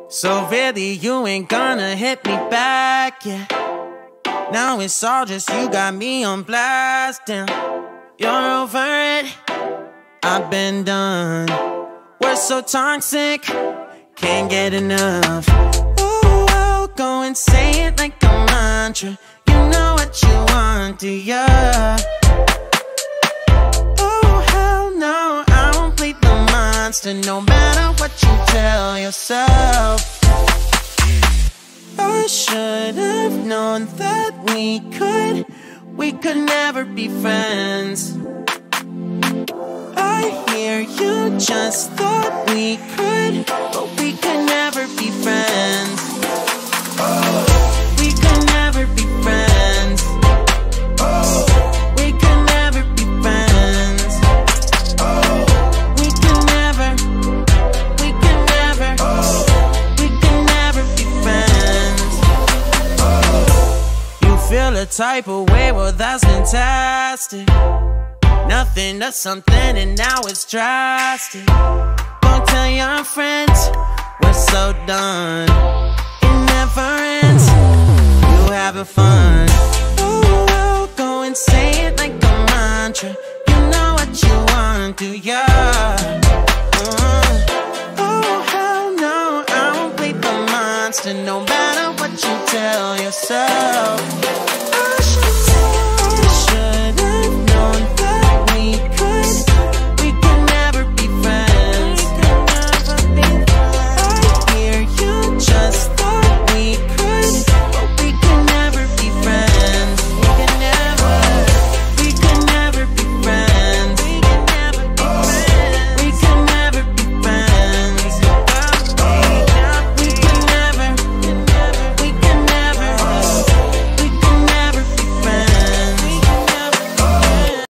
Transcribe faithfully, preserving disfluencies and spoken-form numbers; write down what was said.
So really you ain't gonna hit me back, yeah. Now it's all just you got me on blast, damn. You're over it, I've been done. We're so toxic, can't get enough. Ooh, I'll go and say it like a mantra. You know what you want, do ya? Oh hell no, I won't play the monster, no matter what you tell yourself. I should have known that we could, we could never be friends. I hear you just thought we could, but we could never be friends. We could never be friends. We could never be friends. We could never, we could never, we could never be friends. You feel a type of way, well that's fantastic. Nothing to something and now it's drastic. Don't tell your friends, we're so done. It never ends, you having fun. Oh, I'll go and say it like a mantra. You know what you want, do ya? Uh, oh, hell no, I won't play the monster, no matter what you tell yourself.